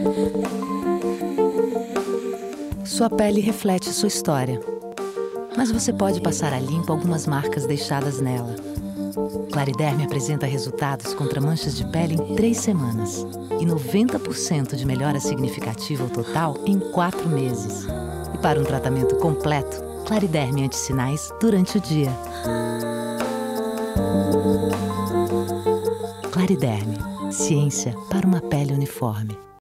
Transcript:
Sua pele reflete sua história, mas você pode passar a limpo algumas marcas deixadas nela. Clariderme apresenta resultados contra manchas de pele em 3 semanas e 90% de melhora significativa ao total em 4 meses. E para um tratamento completo, Clariderme anti-sinais durante o dia. Clariderme, ciência para uma pele uniforme.